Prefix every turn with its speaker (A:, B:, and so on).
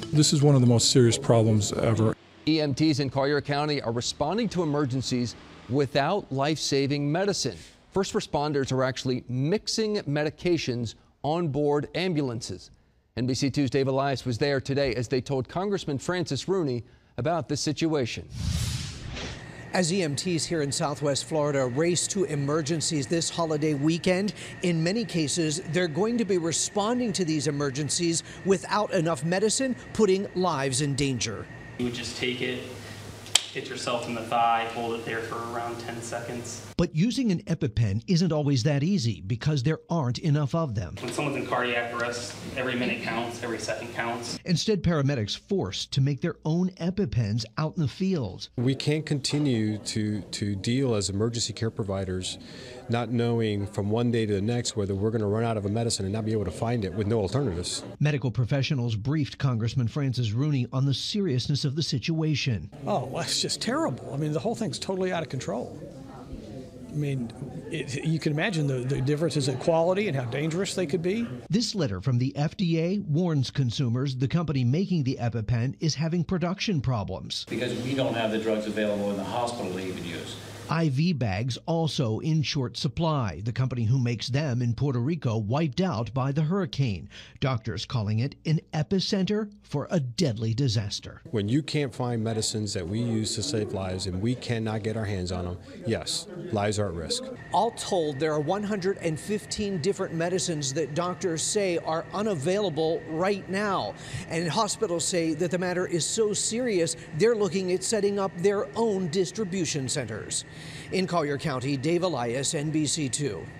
A: This is one of the most serious problems ever.
B: EMTs in Collier County are responding to emergencies without life-saving medicine. First responders are actually mixing medications on board ambulances. NBC2's Dave Elias was there today as they told Congressman Francis Rooney about this situation.
C: As EMTs here in Southwest Florida race to emergencies this holiday weekend, in many cases, they're going to be responding to these emergencies without enough medicine, putting lives in danger.
D: You would just take it, hit yourself in the thigh, hold it there for around 10 seconds.
E: But using an EpiPen isn't always that easy because there aren't enough of them.
D: When someone's in cardiac arrest, every minute counts, every second counts.
E: Instead, paramedics forced to make their own EpiPens out in the field.
F: We can't continue to deal as emergency care providers not knowing from one day to the next whether we're going to run out of a medicine and not be able to find it with no alternatives.
E: Medical professionals briefed Congressman Francis Rooney on the seriousness of the situation.
G: Oh, well, it's just terrible. I mean, the whole thing's totally out of control. I mean, you can imagine the differences in quality and how dangerous they could be.
E: This letter from the FDA warns consumers the company making the EpiPen is having production problems.
H: Because we don't have the drugs available in the hospital to even use.
E: IV bags also in short supply. The company who makes them in Puerto Rico wiped out by the hurricane. Doctors calling it an epicenter for a deadly disaster.
F: When you can't find medicines that we use to save lives and we cannot get our hands on them, yes, lives are at risk.
C: All told, there are 115 different medicines that doctors say are unavailable right now. And hospitals say that the matter is so serious, they're looking at setting up their own distribution centers. In Collier County, Dave Elias, NBC2.